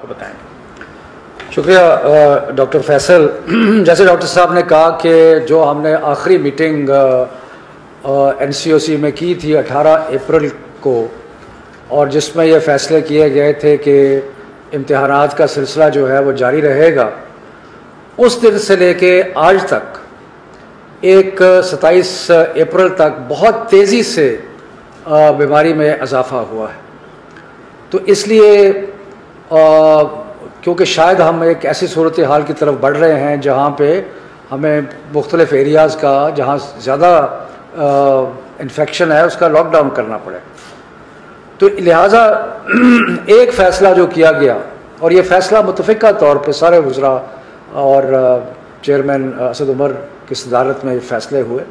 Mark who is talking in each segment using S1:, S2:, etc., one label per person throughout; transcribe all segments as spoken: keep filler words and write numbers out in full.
S1: بتائیں. شکریہ ڈاکٹر فیصل. جیسے ڈاکٹر صاحب نے کہا کہ جو ہم نے آخری میٹنگ این سی او سی میں کی تھی اٹھارہ اپریل کو، اور جس میں یہ فیصلے کیے گئے تھے کہ امتحانات کا سلسلہ جو ہے وہ جاری رہے گا، اس دن سے لے کے آج تک ایک ستائیس اپریل تک بہت تیزی سے بیماری میں اضافہ ہوا ہے. تو اس لیے کیونکہ شاید ہم ایک ایسی صورتحال کی طرف بڑھ رہے ہیں جہاں پہ ہمیں مختلف ایریاز کا جہاں زیادہ انفیکشن ہے اس کا لاک ڈاؤن کرنا پڑے، تو لہٰذا ایک فیصلہ جو کیا گیا، اور یہ فیصلہ متفقہ طور پہ سارے وزراء اور چیئرمین اسد عمر کی صدارت میں یہ فیصلے ہوئے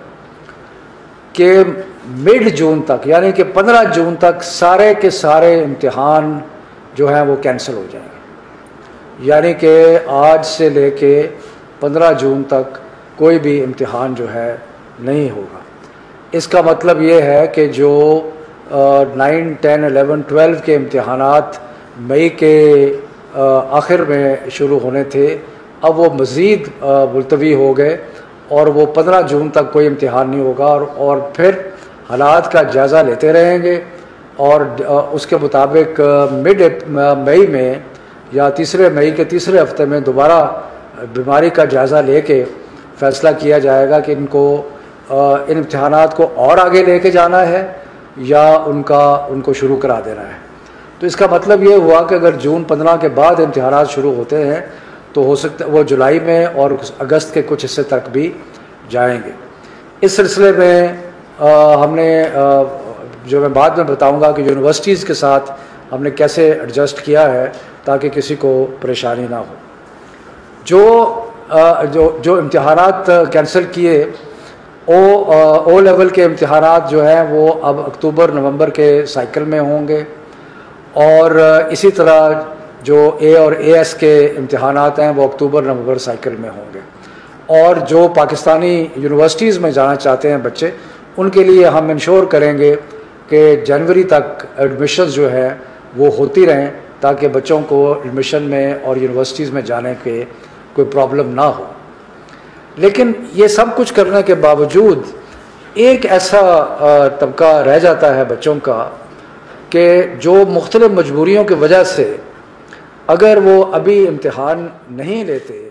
S1: کہ مڈ جون تک، یعنی کہ پندرہ جون تک سارے کے سارے امتحان جو ہیں وہ کینسل ہو جائیں گے. یعنی کہ آج سے لے کے پندرہ جون تک کوئی بھی امتحان جو ہے نہیں ہوگا. اس کا مطلب یہ ہے کہ جو نائن ٹین الیون ٹویلو کے امتحانات مئی کے آخر میں شروع ہونے تھے، اب وہ مزید ملتوی ہو گئے اور وہ پندرہ جون تک کوئی امتحان نہیں ہوگا، اور اور پھر حالات کا جائزہ لیتے رہیں گے، اور اس کے مطابق مڈ مئی میں یا تیسرے مئی کے تیسرے ہفتے میں دوبارہ بیماری کا جائزہ لے کے فیصلہ کیا جائے گا کہ ان کو ان امتحانات کو اور آگے لے کے جانا ہے یا ان کا ان کو شروع کرا دینا ہے. تو اس کا مطلب یہ ہوا کہ اگر جون پندرہ کے بعد امتحانات شروع ہوتے ہیں تو ہو سکتا ہے وہ جولائی میں اور اگست کے کچھ حصے تک بھی جائیں گے. اس سلسلے میں ہم نے جو میں بعد میں بتاؤں گا کہ یونیورسٹیز کے ساتھ ہم نے کیسے ایڈجسٹ کیا ہے تاکہ کسی کو پریشانی نہ ہو. جو جو جو امتحانات کینسل کیے، او او لیول کے امتحانات جو ہیں وہ اب اکتوبر نومبر کے سائیکل میں ہوں گے، اور اسی طرح جو اے اور اے ایس کے امتحانات ہیں وہ اکتوبر نومبر سائیکل میں ہوں گے. اور جو پاکستانی یونیورسٹیز میں جانا چاہتے ہیں بچے، ان کے لیے ہم انشور کریں گے کہ جنوری تک ایڈمیشنز جو ہے وہ ہوتی رہیں تاکہ بچوں کو ایڈمیشن میں اور یونیورسٹیز میں جانے کے کوئی پرابلم نہ ہو. لیکن یہ سب کچھ کرنے کے باوجود ایک ایسا طبقہ رہ جاتا ہے بچوں کا کہ جو مختلف مجبوریوں کی وجہ سے اگر وہ ابھی امتحان نہیں لیتے